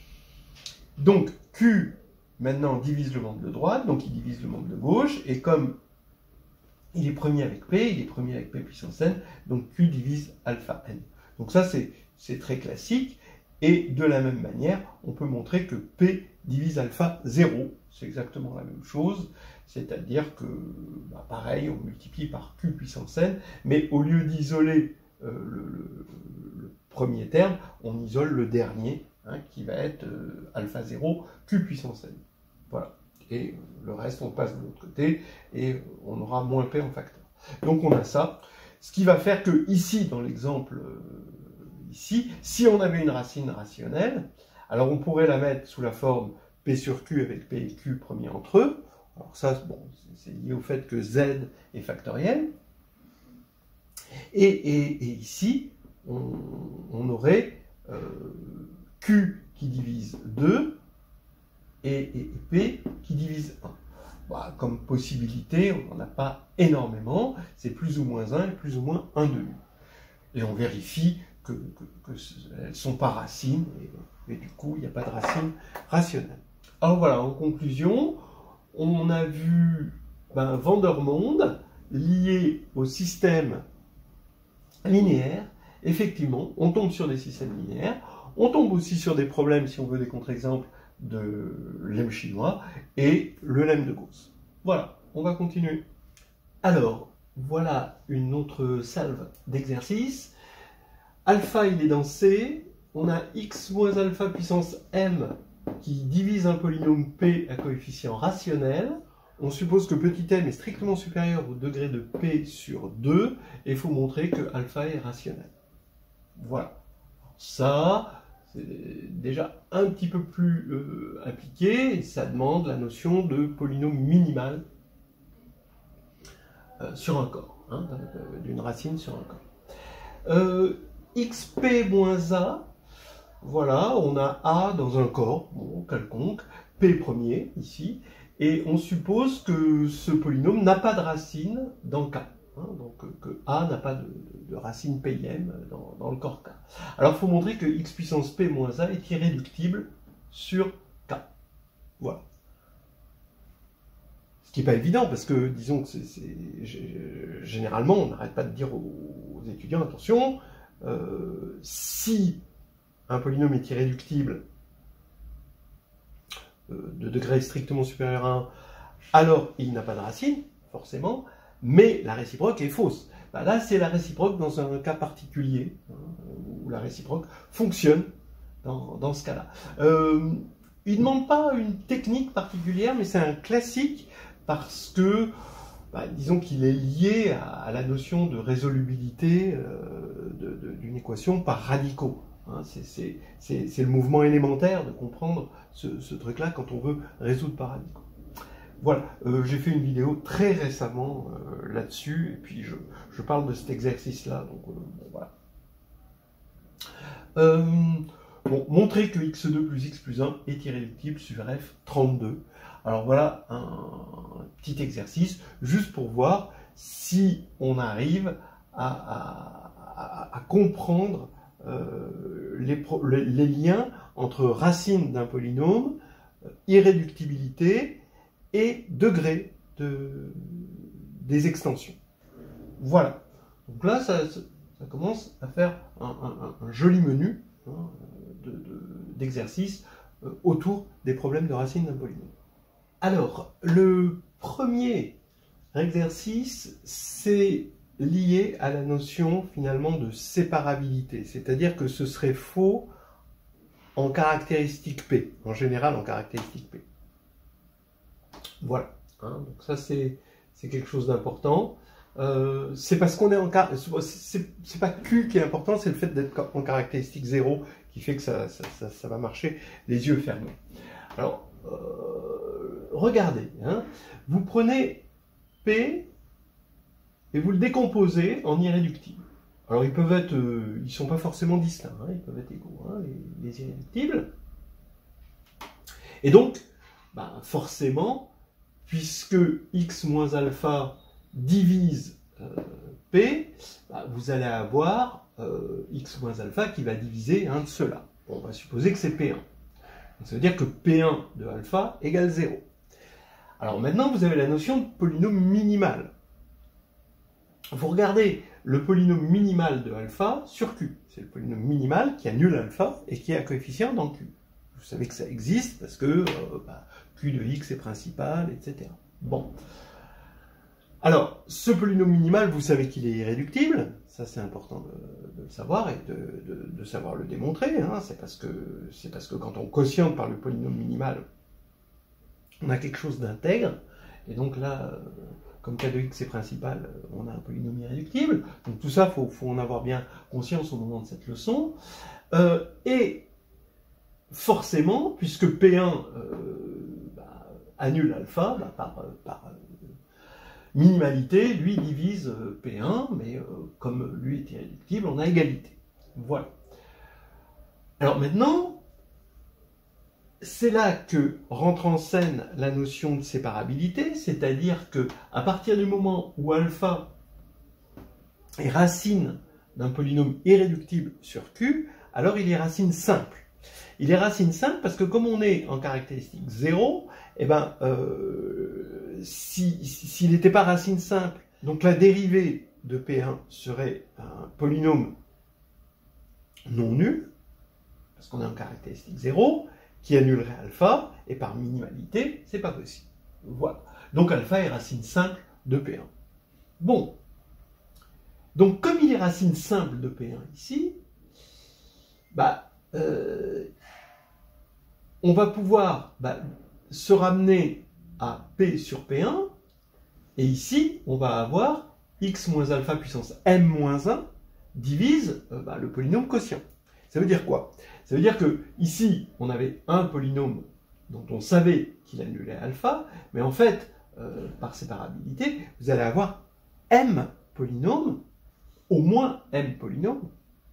Donc, Q, maintenant, divise le membre de droite, donc il divise le membre de gauche, et comme il est premier avec P, il est premier avec P puissance n, donc Q divise alpha n. Donc ça, c'est très classique. Et de la même manière, on peut montrer que P divise alpha zéro. C'est exactement la même chose. C'est-à-dire que, bah, pareil, on multiplie par Q puissance n, mais au lieu d'isoler euh, le, le, le premier terme, on isole le dernier, hein, qui va être euh, alpha zéro, Q puissance n. Voilà. Et le reste, on passe de l'autre côté, et on aura moins P en facteur. Donc on a ça. Ce qui va faire que ici, dans l'exemple... Euh, Ici, si on avait une racine rationnelle, alors on pourrait la mettre sous la forme P sur Q avec P et Q premiers entre eux. Alors ça, bon, c'est lié au fait que Z est factoriel. Et, et, et ici, on, on aurait euh, Q qui divise deux et, et, et P qui divise un. Bah, comme possibilité, on n'en a pas énormément. C'est plus ou moins un et plus ou moins un demi. Et on vérifie que, que, que elles ne sont pas racines, et, et du coup, il n'y a pas de racine rationnelle. Alors voilà, en conclusion, on a vu ben, Vandermonde lié au système linéaire. Effectivement, on tombe sur des systèmes linéaires, on tombe aussi sur des problèmes, si on veut des contre-exemples, de lemme chinois, et le lemme de Gauss. Voilà, on va continuer. Alors, voilà une autre salve d'exercices. Alpha, il est dans C. On a x moins alpha puissance m qui divise un polynôme P à coefficient rationnel. On suppose que petit m est strictement supérieur au degré de P sur deux. Et il faut montrer que alpha est rationnel. Voilà. Ça, c'est déjà un petit peu plus euh, appliqué. Et ça demande la notion de polynôme minimal euh, sur un corps. Hein, d'une racine sur un corps. Euh, xp moins a, voilà, on a a dans un corps, bon, quelconque, p premier, ici, et on suppose que ce polynôme n'a pas de racine dans K, hein, donc que a n'a pas de, de, de racine pim dans, dans le corps K. Alors il faut montrer que x puissance p moins a est irréductible sur K. Voilà. Ce qui n'est pas évident, parce que, disons que c'est généralement, on n'arrête pas de dire aux, aux étudiants, attention, Euh, si un polynôme est irréductible euh, de degré strictement supérieur à un, alors il n'a pas de racine, forcément, mais la réciproque est fausse. Ben là, c'est la réciproque dans un cas particulier, hein, où la réciproque fonctionne dans, dans ce cas-là. Euh, il ne demande pas une technique particulière, mais c'est un classique parce que, bah, disons qu'il est lié à, à la notion de résolubilité euh, d'une équation par radicaux. Hein, c'est le mouvement élémentaire de comprendre ce, ce truc-là quand on veut résoudre par radicaux. Voilà, euh, j'ai fait une vidéo très récemment euh, là-dessus, et puis je, je parle de cet exercice-là, donc euh, bon, voilà. Euh, bon, montrer que x deux plus x plus un est irréductible sur F trente-deux. Alors voilà un, un petit exercice, juste pour voir si on arrive à, à, à, à comprendre euh, les, pro, les, les liens entre racine d'un polynôme, irréductibilité, et degré de, des extensions. Voilà. Donc là, ça, ça commence à faire un, un, un joli menu hein, d'exercices de, de, euh, autour des problèmes de racine d'un polynôme. Alors, le premier exercice, c'est lié à la notion finalement de séparabilité. C'est-à-dire que ce serait faux en caractéristique P, en général en caractéristique P. Voilà, hein, donc ça c'est quelque chose d'important. Euh, c'est parce qu'on est en car... c'est pas Q qui est important, c'est le fait d'être en caractéristique zéro qui fait que ça, ça, ça, ça va marcher les yeux fermés. Alors, euh, regardez, hein, vous prenez P et vous le décomposez en irréductibles. Alors ils peuvent être, euh, ils sont pas forcément distincts, hein, ils peuvent être égaux, hein, les, les irréductibles. Et donc, bah, forcément, puisque x moins alpha divise euh, P, bah, vous allez avoir euh, x moins alpha qui va diviser un de ceux-là. Bon, on va supposer que c'est P un. Donc, ça veut dire que P un de alpha égale zéro. Alors maintenant, vous avez la notion de polynôme minimal. Vous regardez le polynôme minimal de alpha sur Q. C'est le polynôme minimal qui annule alpha et qui a un coefficient dans Q. Vous savez que ça existe parce que euh, bah, Q de x est principal, et cetera. Bon. Alors, ce polynôme minimal, vous savez qu'il est irréductible. Ça, c'est important de, de le savoir et de, de, de savoir le démontrer. Hein. C'est parce que, c'est parce que quand on quotiente par le polynôme minimal, on a quelque chose d'intègre. Et donc là, euh, comme K de x est principal, on a un polynôme irréductible. Donc tout ça, il faut, faut en avoir bien conscience au moment de cette leçon. Euh, et forcément, puisque P un euh, bah, annule alpha, bah, par, par euh, minimalité, lui divise euh, P un, mais euh, comme lui est irréductible, on a égalité. Voilà. Alors maintenant, c'est là que rentre en scène la notion de séparabilité, c'est-à-dire que à partir du moment où alpha est racine d'un polynôme irréductible sur Q, alors il est racine simple. Il est racine simple parce que comme on est en caractéristique zéro, eh ben, euh, s'il si, n'était pas racine simple, donc la dérivée de P un serait un polynôme non nul, parce qu'on est en caractéristique zéro, qui annulerait alpha, et par minimalité, c'est pas possible. Voilà. Donc alpha est racine simple de P un. Bon. Donc comme il est racine simple de P un ici, bah, euh, on va pouvoir bah, se ramener à P sur P un, et ici, on va avoir x moins alpha puissance m moins un divise euh, bah, le polynôme quotient. Ça veut dire quoi? Ça veut dire que ici, on avait un polynôme dont on savait qu'il annulait alpha, mais en fait, euh, par séparabilité, vous allez avoir m polynômes, au moins m polynômes,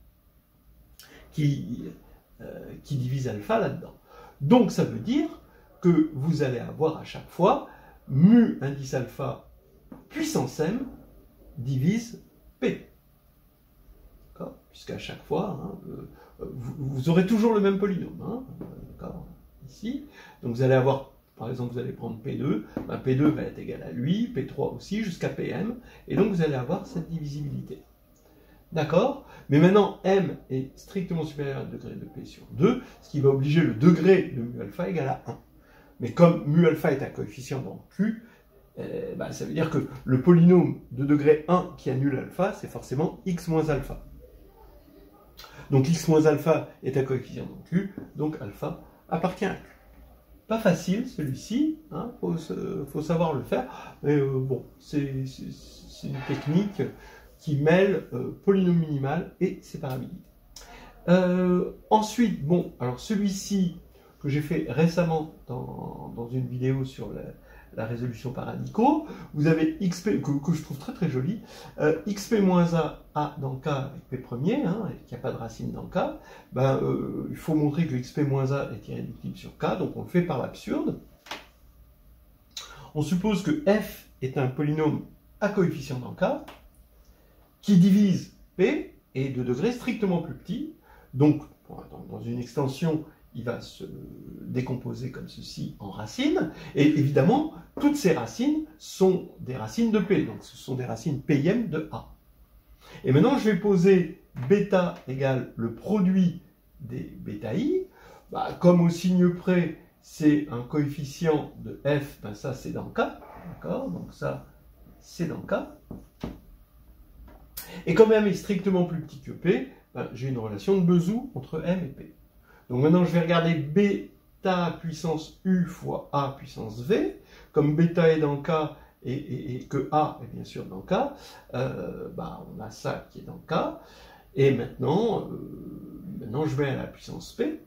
qui, euh, qui divisent alpha là-dedans. Donc ça veut dire que vous allez avoir à chaque fois mu indice alpha puissance m divise p. D'accord? Puisqu'à chaque fois, hein, euh, vous, vous aurez toujours le même polynôme. Hein, d'accord? Ici. Donc vous allez avoir, par exemple, vous allez prendre P deux, ben P deux va être égal à lui, P trois aussi, jusqu'à P M, et donc vous allez avoir cette divisibilité. D'accord? Mais maintenant, M est strictement supérieur au degré de P sur deux, ce qui va obliger le degré de mu alpha égal à un. Mais comme mu alpha est un coefficient dans Q, euh, bah, ça veut dire que le polynôme de degré un qui annule alpha, c'est forcément x moins alpha. Donc x moins alpha est un coefficient dans Q, donc alpha appartient à Q. Pas facile celui-ci, hein, faut, faut savoir le faire, mais euh, bon, c'est une technique qui mêle euh, polynôme minimal et séparabilité. Euh, ensuite, bon, alors celui-ci que j'ai fait récemment dans, dans une vidéo sur la, la résolution par radicaux, vous avez xp, que, que je trouve très très joli, euh, xp moins a, a dans K avec p premier, hein, et qu'il n'y a pas de racine dans K, ben, euh, il faut montrer que xp moins a est irréductible sur K, donc on le fait par l'absurde. On suppose que f est un polynôme à coefficient dans K, qui divise p et de degré strictement plus petit, donc dans une extension, il va se décomposer comme ceci en racines, et évidemment, toutes ces racines sont des racines de P, donc ce sont des racines Pim de A. Et maintenant, je vais poser bêta égale le produit des bêta i, bah, comme au signe près, c'est un coefficient de f, ben ça c'est dans K, d'accord, donc ça c'est dans K. Et comme m est strictement plus petit que P, ben, j'ai une relation de Bezout entre m et P. Donc maintenant, je vais regarder bêta puissance U fois A puissance V. Comme bêta est dans K et, et, et que A est bien sûr dans K, euh, bah, on a ça qui est dans K. Et maintenant, euh, maintenant, je vais à la puissance P.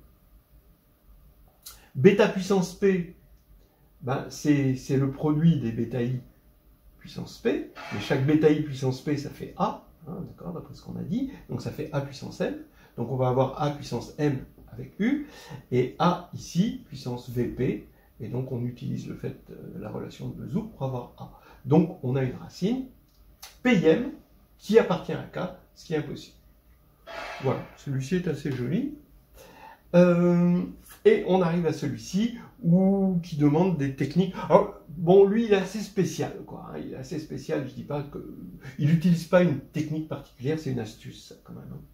Bêta puissance P, bah, c'est le produit des bêta I puissance P. Mais chaque bêta I puissance P, ça fait A, hein, d'accord, d'après ce qu'on a dit. Donc ça fait A puissance M. Donc on va avoir A puissance M avec U, et A ici, puissance V P, et donc on utilise le fait de la relation de Bezout pour avoir A. Donc on a une racine Pim qui appartient à K, ce qui est impossible. Voilà, celui-ci est assez joli. Euh, et on arrive à celui-ci où qui demande des techniques. Alors, bon, lui, il est assez spécial, quoi. Hein, il est assez spécial, je dis pas que. Il n'utilise pas une technique particulière, c'est une astuce, ça, quand même. Hein.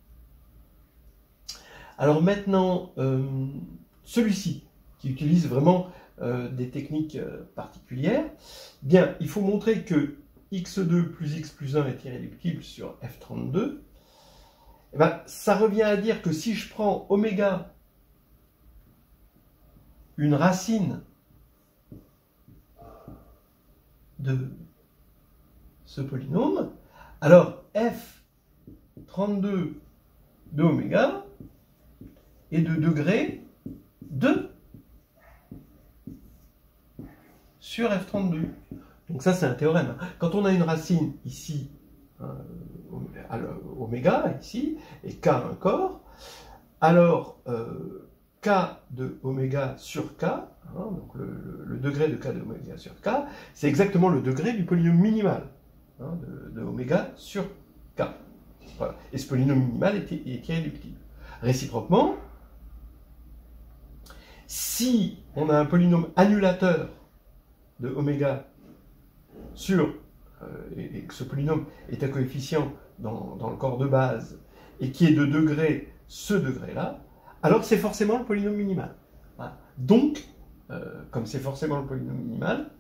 Alors maintenant, euh, celui-ci, qui utilise vraiment euh, des techniques euh, particulières, bien, il faut montrer que x deux plus x plus un est irréductible sur f trente-deux. Eh ben, ça revient à dire que si je prends oméga, une racine de ce polynôme, alors f trente-deux de oméga est de degré deux sur f trente-deux. Donc ça, c'est un théorème. Quand on a une racine ici, hein, oméga ici, et k un corps, alors euh, k de oméga sur k, hein, donc le, le, le degré de k de oméga sur k, c'est exactement le degré du polynôme minimal, hein, de, de oméga sur k. Voilà. Et ce polynôme minimal est, est irréductible. Réciproquement, si on a un polynôme annulateur de oméga sur, euh, et, et que ce polynôme est un coefficient dans, dans le corps de base, et qui est de degré ce degré-là, alors c'est forcément le polynôme minimal. Voilà. Donc, euh, comme c'est forcément le polynôme minimal,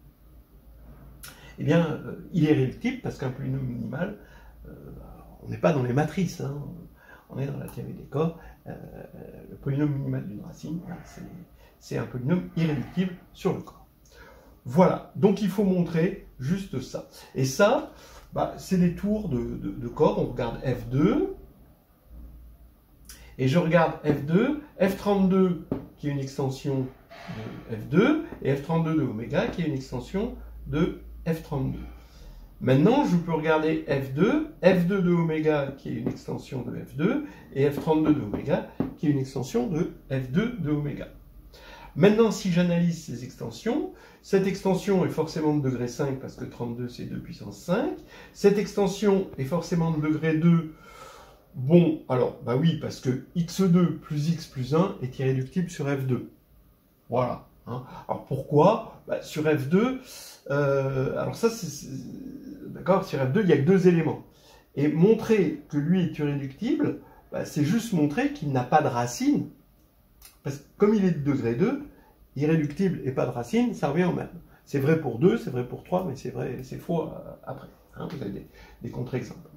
eh bien, euh, il est réductible parce qu'un polynôme minimal, euh, on n'est pas dans les matrices, hein, on est dans la théorie des corps. Euh, le polynôme minimal d'une racine, c'est un polynôme irréductible sur le corps. Voilà, donc il faut montrer juste ça. Et ça, bah, c'est des tours de, de, de corps. On regarde f deux, et je regarde f deux, f trente-deux qui est une extension de f deux, et f trente-deux de oméga qui est une extension de f trente-deux. Maintenant, je peux regarder f deux, f deux de oméga qui est une extension de f deux, et f trente-deux de oméga qui est une extension de f deux de oméga. Maintenant, si j'analyse ces extensions, cette extension est forcément de degré cinq parce que trente-deux c'est deux puissance cinq. Cette extension est forcément de degré deux. Bon, alors, bah oui, parce que x deux plus x plus un est irréductible sur f deux. Voilà. Hein. Alors pourquoi? Bah, sur f deux, euh, alors ça, c'est... D'accord, sur f deux, il n'y a que deux éléments. Et montrer que lui est irréductible, bah, c'est juste montrer qu'il n'a pas de racine. Parce que comme il est de degré deux, irréductible et pas de racine, ça revient au même. C'est vrai pour deux, c'est vrai pour trois, mais c'est vrai, c'est faux euh, après. Hein, vous avez des, des contre-exemples.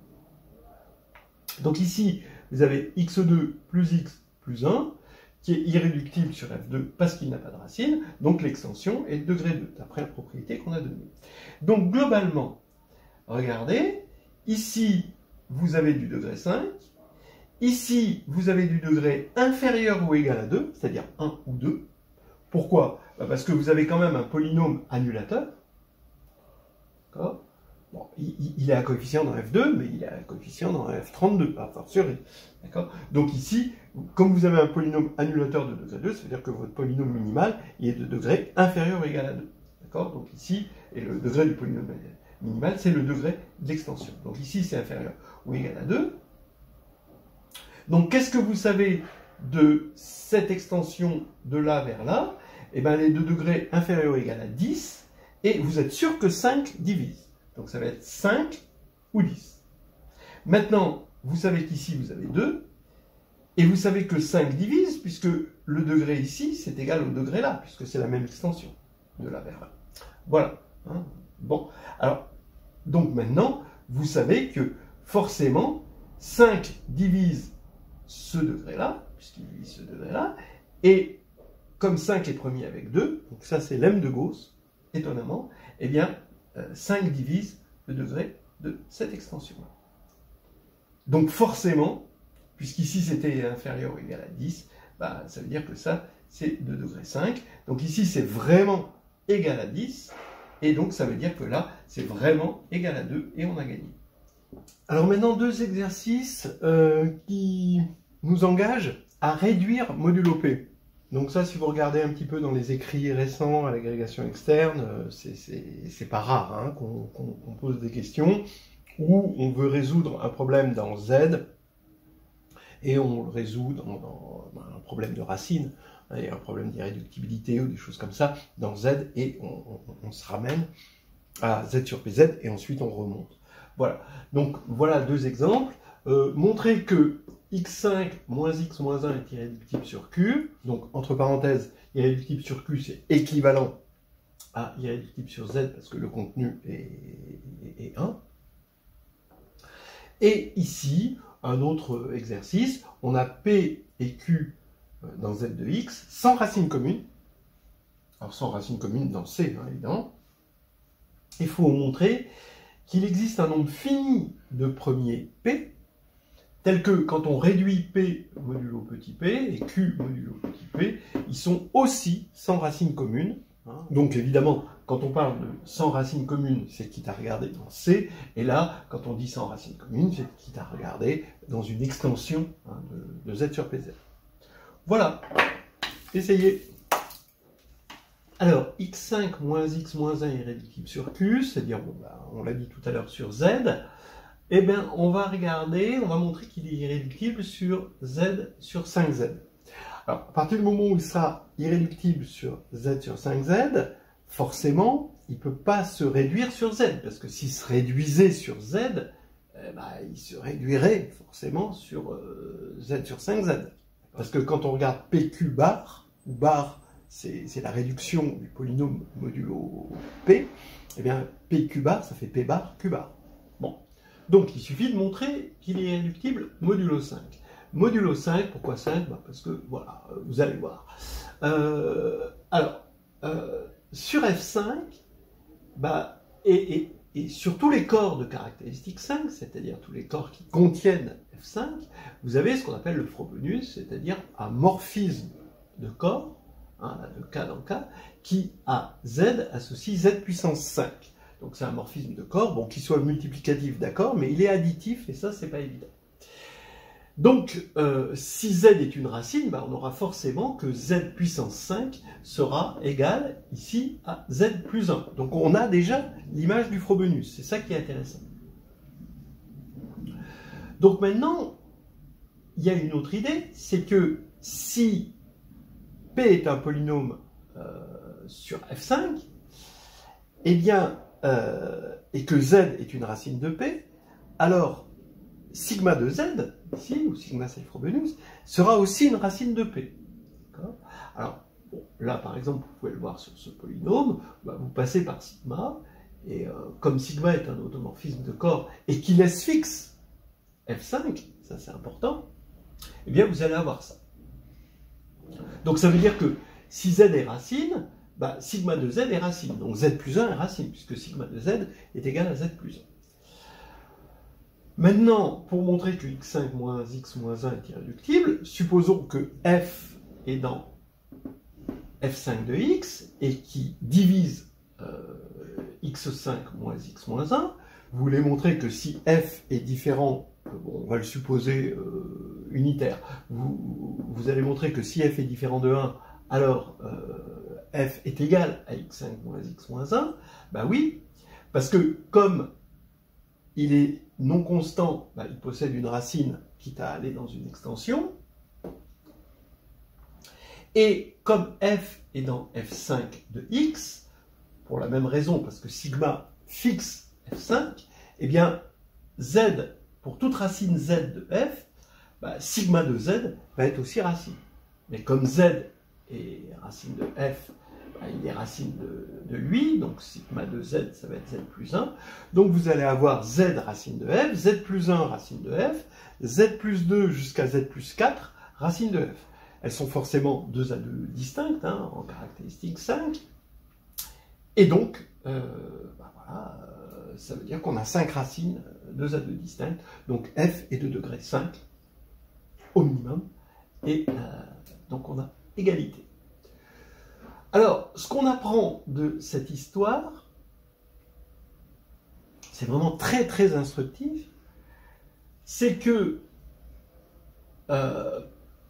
Donc ici, vous avez x deux plus x plus un, qui est irréductible sur f deux parce qu'il n'a pas de racine, donc l'extension est degré deux, d'après la propriété qu'on a donnée. Donc globalement, regardez, ici, vous avez du degré cinq, ici, vous avez du degré inférieur ou égal à deux, c'est-à-dire un ou deux. Pourquoi? Bah parce que vous avez quand même un polynôme annulateur. D'accord? Bon, il, il est à coefficient dans f deux, mais il est à coefficient dans f trente-deux, a fortiori. D'accord? Donc ici, comme vous avez un polynôme annulateur de degré deux, ça veut dire que votre polynôme minimal il est de degré inférieur ou égal à deux. D'accord? Donc ici, et le degré du polynôme minimal, c'est le degré d'extension. Donc ici, c'est inférieur ou égal à deux. Donc qu'est-ce que vous savez de cette extension de là vers là? Eh bien, elle est de degré inférieur ou égal à dix, et vous êtes sûr que cinq divise. Donc ça va être cinq ou dix. Maintenant, vous savez qu'ici, vous avez deux, et vous savez que cinq divise, puisque le degré ici, c'est égal au degré là, puisque c'est la même extension, de là vers là. Voilà. Hein. Bon, alors, donc maintenant, vous savez que forcément, cinq divise ce degré-là, puisqu'il divise ce degré-là, et comme cinq est premier avec deux, donc ça c'est l'em de Gauss, étonnamment, eh bien, euh, cinq divise le degré de cette extension-là. Donc forcément, puisqu'ici c'était inférieur ou égal à dix, bah, ça veut dire que ça, c'est de degré cinq. Donc ici, c'est vraiment égal à dix, et donc ça veut dire que là, c'est vraiment égal à deux, et on a gagné. Alors maintenant, deux exercices euh, qui nous engagent à réduire modulo P. Donc ça, si vous regardez un petit peu dans les écrits récents à l'agrégation externe, euh, c'est pas rare hein, qu'on qu'on, qu'on pose des questions où on veut résoudre un problème dans Z, et on le résout dans, dans, dans un problème de racine, hein, et un problème d'irréductibilité ou des choses comme ça, dans Z, et on, on, on se ramène à Z sur P Z, et ensuite on remonte. Voilà, donc voilà deux exemples. Euh, montrer que x cinq moins x moins un est irréductible sur Q, donc entre parenthèses, irréductible sur Q c'est équivalent à irréductible sur Z parce que le contenu est, est un. Et ici, un autre exercice, on a P et Q dans Z de X sans racine commune. Alors sans racine commune dans C, hein, évidemment. Il faut montrer qu'il existe un nombre fini de premiers P, tel que quand on réduit P modulo petit p et Q modulo petit p, ils sont aussi sans racine commune. Hein. Donc évidemment, quand on parle de sans racine commune, c'est quitte à regarder dans C, et là, quand on dit sans racine commune, c'est quitte à regarder dans une extension hein, de, de Z sur P Z. Voilà, essayez. Alors, x cinq moins x moins un est irréductible sur Q, c'est-à-dire, bon, bah, on l'a dit tout à l'heure sur Z, eh bien, on va regarder, on va montrer qu'il est irréductible sur Z sur cinq Z. Alors, à partir du moment où il sera irréductible sur Z sur cinq Z, forcément, il ne peut pas se réduire sur Z, parce que s'il se réduisait sur Z, eh ben, il se réduirait forcément sur euh, Z sur cinq Z. Parce que quand on regarde P Q bar, ou bar, c'est la réduction du polynôme modulo P, eh bien, P Q bar, ça fait P bar, Q bar. Bon. Donc, il suffit de montrer qu'il est irréductible modulo cinq. Modulo cinq, pourquoi cinq? Bah, parce que, voilà, vous allez voir. Euh, alors, euh, sur F cinq, bah, et, et, et sur tous les corps de caractéristique cinq, c'est-à-dire tous les corps qui contiennent F cinq, vous avez ce qu'on appelle le Frobenius, c'est-à-dire un morphisme de corps, hein, de K dans K, qui à Z associe Z puissance cinq. Donc c'est un morphisme de corps, bon, qu'il soit multiplicatif, d'accord, mais il est additif, et ça, c'est pas évident. Donc, euh, si Z est une racine, bah, on aura forcément que Z puissance cinq sera égal, ici, à Z plus un. Donc on a déjà l'image du Frobenius, c'est ça qui est intéressant. Donc maintenant, il y a une autre idée, c'est que si P est un polynôme euh, sur F cinq, eh bien, euh, et que Z est une racine de P, alors sigma de Z, ici, ou sigma c'est le Frobenius, sera aussi une racine de P. Alors, Bon, là, par exemple, vous pouvez le voir sur ce polynôme, bah, vous passez par sigma, et euh, comme sigma est un automorphisme de corps et qui laisse fixe F cinq, ça c'est important, eh bien vous allez avoir ça. Donc ça veut dire que si Z est racine, bah, sigma de Z est racine, donc Z plus un est racine, puisque sigma de Z est égal à Z plus un. Maintenant, pour montrer que x cinq moins x moins un est irréductible, supposons que F est dans F cinq de x et qui divise euh, x cinq moins x moins un. Vous voulez montrer que si F est différent, bon, on va le supposer euh, unitaire, vous, vous allez montrer que si F est différent de un, alors euh, F est égal à x cinq moins x moins un. Ben oui, parce que comme il est non constant, ben, il possède une racine quitte à aller dans une extension. Et comme F est dans F cinq de x, pour la même raison, parce que sigma fixe F cinq, eh bien, Z, pour toute racine Z de F, bah, sigma de Z va être aussi racine. Mais comme Z est racine de F, bah, il est racine de, de lui, donc sigma de Z, ça va être Z plus un. Donc vous allez avoir Z racine de F, Z plus un racine de F, Z plus deux jusqu'à Z plus quatre racine de F. Elles sont forcément deux A deux distinctes, hein, en caractéristique cinq. Et donc, euh, bah voilà, euh, ça veut dire qu'on a cinq racines, deux A deux distinctes. Donc F est de degré cinq, au minimum. Et euh, donc on a égalité. Alors, ce qu'on apprend de cette histoire, c'est vraiment très très instructif, c'est que euh,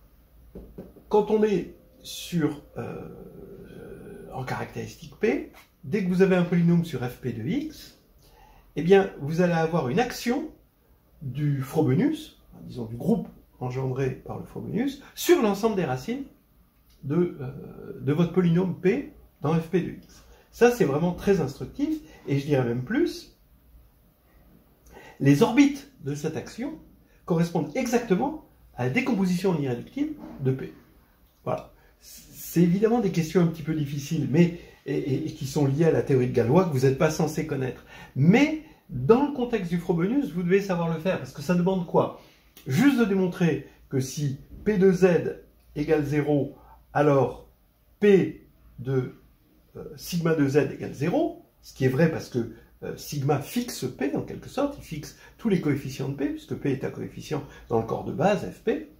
quand on est sur, euh, en caractéristique P, dès que vous avez un polynôme sur F P de x, eh bien, vous allez avoir une action du Frobenius, disons du groupe engendré par le Frobenius, sur l'ensemble des racines de, euh, de votre polynôme P dans F P de x. Ça, c'est vraiment très instructif, et je dirais même plus, les orbites de cette action correspondent exactement à la décomposition en irréductible de P. Voilà. C'est évidemment des questions un petit peu difficiles, mais et, et, et qui sont liées à la théorie de Galois que vous n'êtes pas censé connaître. Mais dans le contexte du Frobenius, vous devez savoir le faire, parce que ça demande quoi? Juste de démontrer que si P de Z égale zéro, alors P de euh, sigma de Z égale zéro, ce qui est vrai parce que euh, sigma fixe P en quelque sorte, il fixe tous les coefficients de P, puisque P est un coefficient dans le corps de base, F P.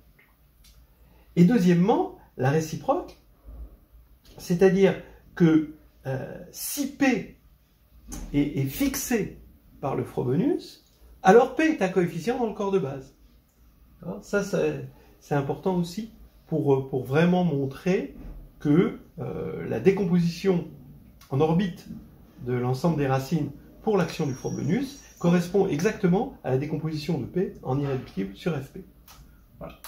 Et deuxièmement, la réciproque, c'est-à-dire que euh, si P est, est fixé par le Frobenius, alors P est un coefficient dans le corps de base. Alors, ça, c'est important aussi pour, pour vraiment montrer que euh, la décomposition en orbite de l'ensemble des racines pour l'action du Frobenius correspond exactement à la décomposition de P en irréductible sur F P. Voilà.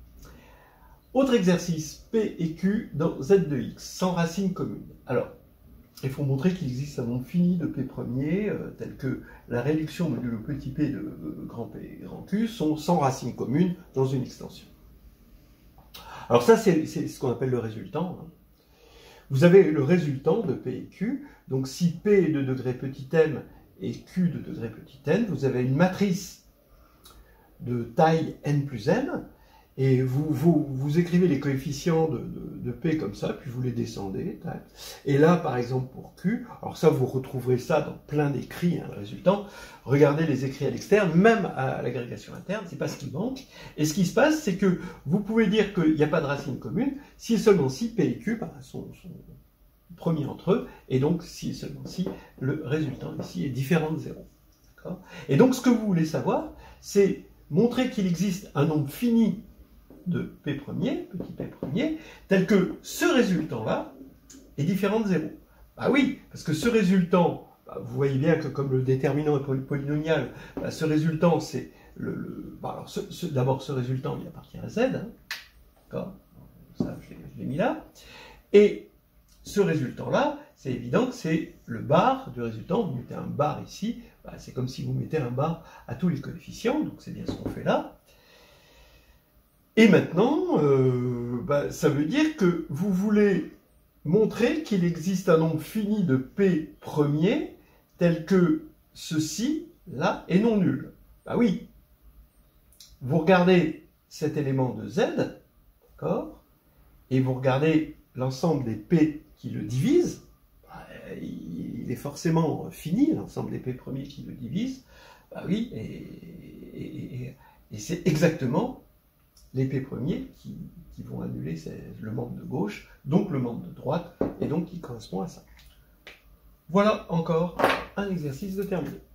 Autre exercice, P et Q dans Z de x, sans racine commune. Alors, il faut montrer qu'il existe un nombre fini de P premiers, euh, tel que la réduction modulo petit p de euh, grand P et grand Q, sont sans racine commune dans une extension. Alors ça, c'est ce qu'on appelle le résultant. Hein. Vous avez le résultant de P et Q, donc si P est de degré petit m et Q de degré petit n, vous avez une matrice de taille n plus m, et vous, vous, vous écrivez les coefficients de, de, de P comme ça, puis vous les descendez. Tac. Et là, par exemple, pour Q, alors ça, vous retrouverez ça dans plein d'écrits, hein, le résultant. Regardez les écrits à l'externe, même à l'agrégation interne, c'est pas ce qui manque. Et ce qui se passe, c'est que vous pouvez dire qu'il n'y a pas de racine commune, si et seulement si P et Q bah, sont, sont premiers entre eux, et donc si et seulement si le résultant ici est différent de zéro. Et donc, ce que vous voulez savoir, c'est montrer qu'il existe un nombre fini de P premier, petit P premier, tel que ce résultant-là est différent de zéro. Bah oui, parce que ce résultant, bah vous voyez bien que comme le déterminant est polynomial, bah ce résultant, c'est le... le bah alors, ce, ce, d'abord, ce résultant, il appartient à Z, hein, d'accord, ça, je l'ai mis là, et ce résultant-là, c'est évident que c'est le bar du résultant. Vous mettez un bar ici, bah c'est comme si vous mettez un bar à tous les coefficients, donc c'est bien ce qu'on fait là. Et maintenant, euh, bah, ça veut dire que vous voulez montrer qu'il existe un nombre fini de P premiers tel que ceci, là, est non nul. Bah oui. Vous regardez cet élément de Z, d'accord, et vous regardez l'ensemble des P qui le divisent, bah, il est forcément fini, l'ensemble des P premiers qui le divisent. Bah oui, et, et, et, et c'est exactement les P premiers qui, qui vont annuler le membre de gauche, donc le membre de droite, et donc qui correspond à ça. Voilà encore un exercice de terminé.